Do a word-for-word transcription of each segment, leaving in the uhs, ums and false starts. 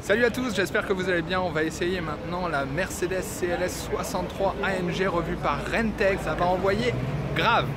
Salut à tous, j'espère que vous allez bien. On va essayer maintenant la Mercedes C L S soixante-trois A M G revue par Renntech. Ça va envoyer grave.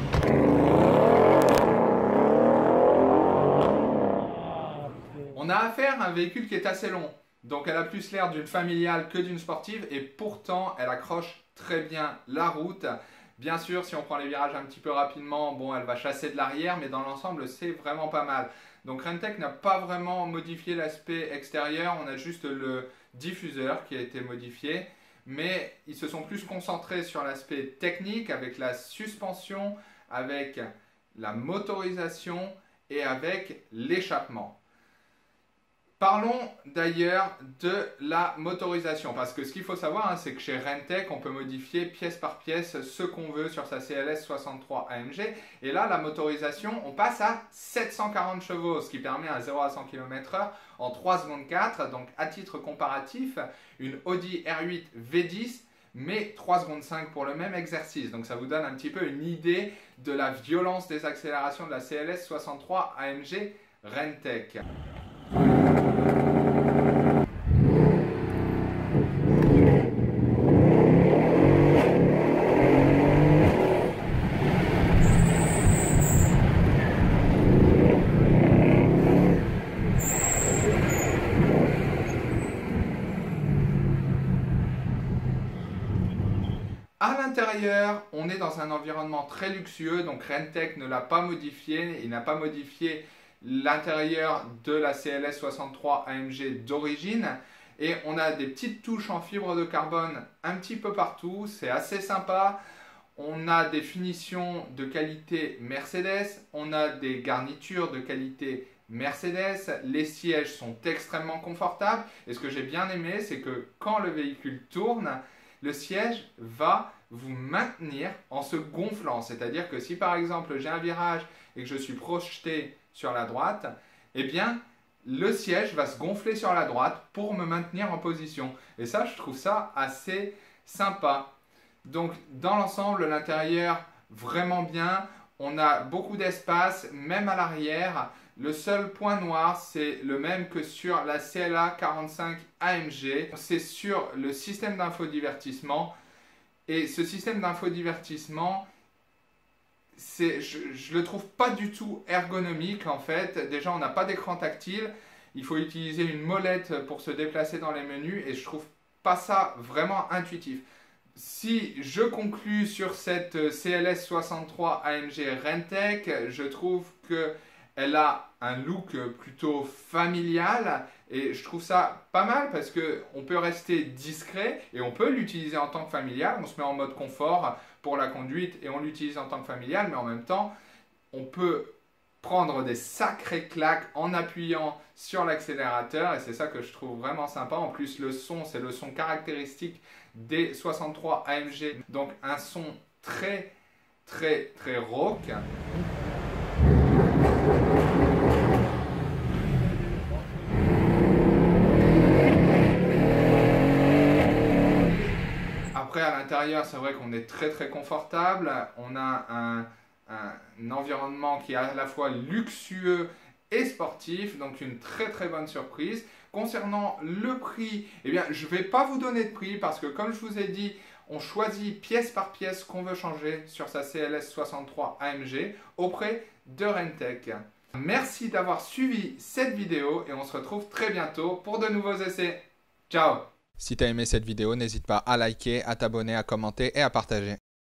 On a affaire à un véhicule qui est assez long. Donc elle a plus l'air d'une familiale que d'une sportive et pourtant elle accroche très bien la route. Bien sûr, si on prend les virages un petit peu rapidement, bon, elle va chasser de l'arrière, mais dans l'ensemble, c'est vraiment pas mal. Donc Renntech n'a pas vraiment modifié l'aspect extérieur, on a juste le diffuseur qui a été modifié, mais ils se sont plus concentrés sur l'aspect technique avec la suspension, avec la motorisation et avec l'échappement. Parlons d'ailleurs de la motorisation, parce que ce qu'il faut savoir, hein, c'est que chez Renntech, on peut modifier pièce par pièce ce qu'on veut sur sa C L S soixante-trois A M G. Et là, la motorisation, on passe à sept cent quarante chevaux, ce qui permet un zéro à cent kilomètres heure en trois secondes quatre. Donc, à titre comparatif, une Audi R huit V dix met trois secondes cinq pour le même exercice. Donc, ça vous donne un petit peu une idée de la violence des accélérations de la C L S soixante-trois A M G Renntech. À l'intérieur, on est dans un environnement très luxueux, donc Renntech ne l'a pas modifié, il n'a pas modifié l'intérieur de la C L S soixante-trois A M G d'origine. Et on a des petites touches en fibre de carbone un petit peu partout, c'est assez sympa. On a des finitions de qualité Mercedes, on a des garnitures de qualité Mercedes, les sièges sont extrêmement confortables. Et ce que j'ai bien aimé, c'est que quand le véhicule tourne, le siège va vous maintenir en se gonflant. C'est-à-dire que si par exemple j'ai un virage et que je suis projeté sur la droite, eh bien le siège va se gonfler sur la droite pour me maintenir en position. Et ça, je trouve ça assez sympa. Donc dans l'ensemble, l'intérieur vraiment bien. On a beaucoup d'espace, même à l'arrière. Le seul point noir, c'est le même que sur la C L A quarante-cinq A M G. C'est sur le système d'infodivertissement. Et ce système d'infodivertissement, je ne le trouve pas du tout ergonomique en fait. Déjà, on n'a pas d'écran tactile. Il faut utiliser une molette pour se déplacer dans les menus. Et je trouve pas ça vraiment intuitif. Si je conclus sur cette C L S soixante-trois A M G Renntech, je trouve que elle a un look plutôt familial et je trouve ça pas mal parce qu'on peut rester discret et on peut l'utiliser en tant que familial. On se met en mode confort pour la conduite et on l'utilise en tant que familial, mais en même temps, on peut prendre des sacrées claques en appuyant sur l'accélérateur et c'est ça que je trouve vraiment sympa. En plus, le son, c'est le son caractéristique des soixante-trois A M G, donc un son très très très rauque. Après, à l'intérieur, c'est vrai qu'on est très très confortable. On a un, un environnement qui est à la fois luxueux et sportif, donc une très très bonne surprise. Concernant le prix, eh bien, je ne vais pas vous donner de prix parce que comme je vous ai dit, on choisit pièce par pièce qu'on veut changer sur sa C L S soixante-trois A M G auprès de Renntech. Merci d'avoir suivi cette vidéo et on se retrouve très bientôt pour de nouveaux essais. Ciao! Si tu as aimé cette vidéo, n'hésite pas à liker, à t'abonner, à commenter et à partager.